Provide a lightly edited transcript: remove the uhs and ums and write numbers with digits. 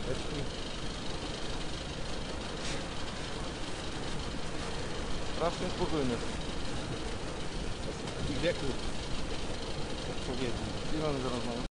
Strasznie spokojny. W wieku odpowiedni. Ile on zaraz ma?